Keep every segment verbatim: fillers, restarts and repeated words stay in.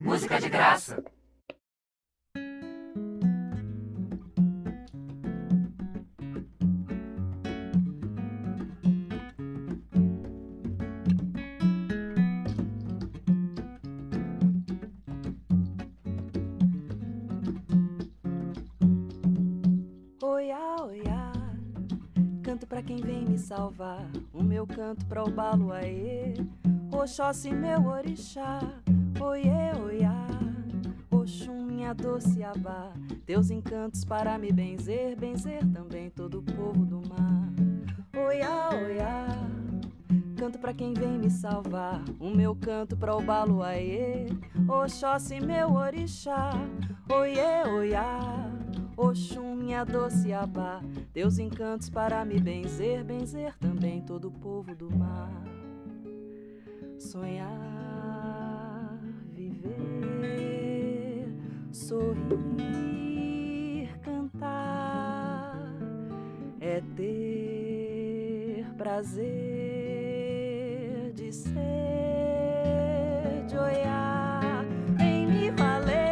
Música de graça. Oiá, oiá, canto pra quem vem me salvar, o meu canto pra o Baluaê, Oxóssi meu orixá. Oiê, oiá, Oxum minha doce abá, teus encantos para me benzer, benzer também todo o povo do mar. Oiá, oiá, canto pra quem vem me salvar, o meu canto pra o Baluaê, Oxóssi meu orixá. Oiê, oiá, Oxum minha doce abá, teus encantos para me benzer, benzer também todo o povo do mar. Sonhar, viver, sorrir, cantar, é ter prazer de ser, de olhar, em me valer.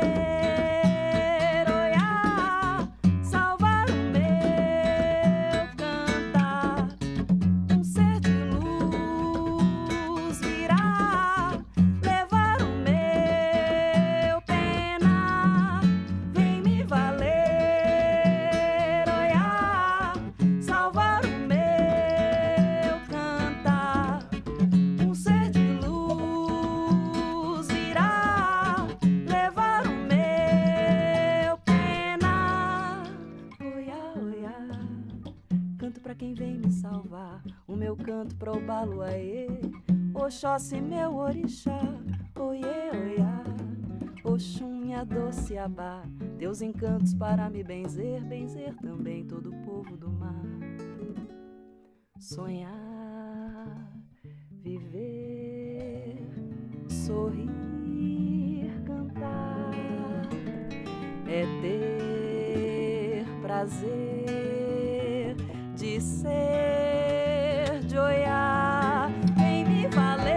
Canto pro Baluaê, Oxóssi meu orixá. Oiê, oiá, Oxum minha doce abá, teus encantos para me benzer, benzer também todo o povo do mar. Sonhar, viver, sorrir, cantar, é ter prazer de ser, de olhar, em me valer,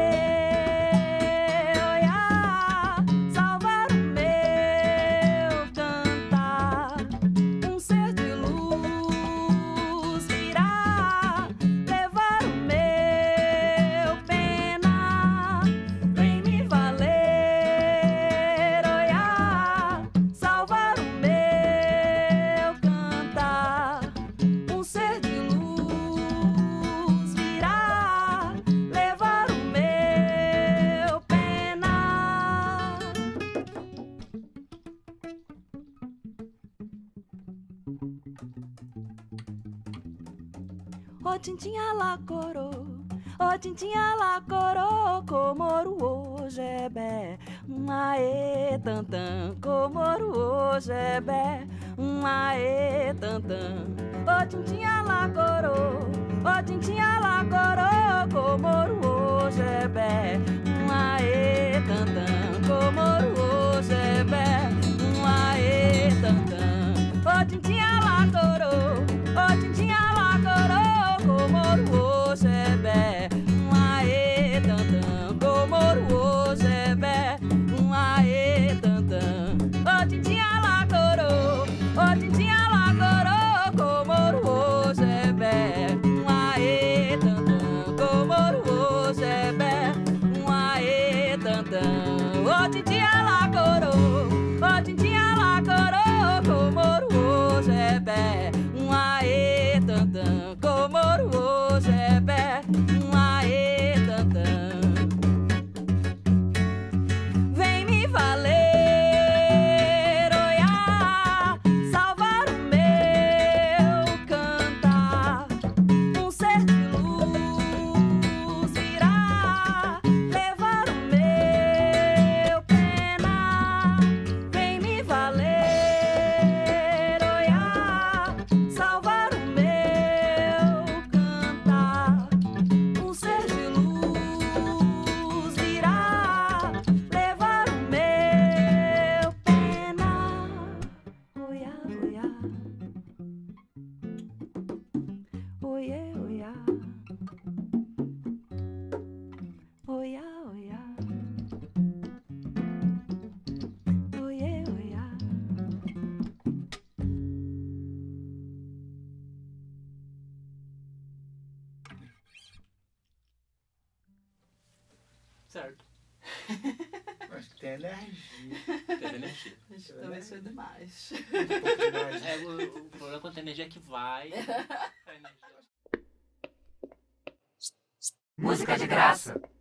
olhar, salvar o meu cantar, um ser de luz virá, levar o meu pena, vem me valer, olhar, salvar o meu cantar, um ser de tintinha lá corô, ó tintinha lá corô, comoro hoje é bé, um aê tantã, comoro hoje é bé, um aê tantã, ó tintinha lá corô, ó tintinha lá corô, comoro hoje é bé, um aê tantã, comoro hoje é bé, um aê tantã, ó tintinha lá corô, ó tintinha lá corô, comoro hoje é bé, um aê tantã, comoro hoje é bé, um aê tantã, ó tintinha lá corô, ó tintinha lá corô, comoro hoje é bé, um aê tantã, comoro hoje é bé, um aê tantã, ó tintinha lá corô, ó tintinha lá corô, comoro hoje é bé, um aê tantã, comoro hoje é bé, um aê tantã. Vem me valer, oiá, salvar o meu cantar, um ser de luz virá, levar o meu pena, Certo. Acho que tem energia. Tem energia. Acho que talvez foi demais. Um pouco demais. É, o, o problema é quando a energia que vai. A energia... Música de graça.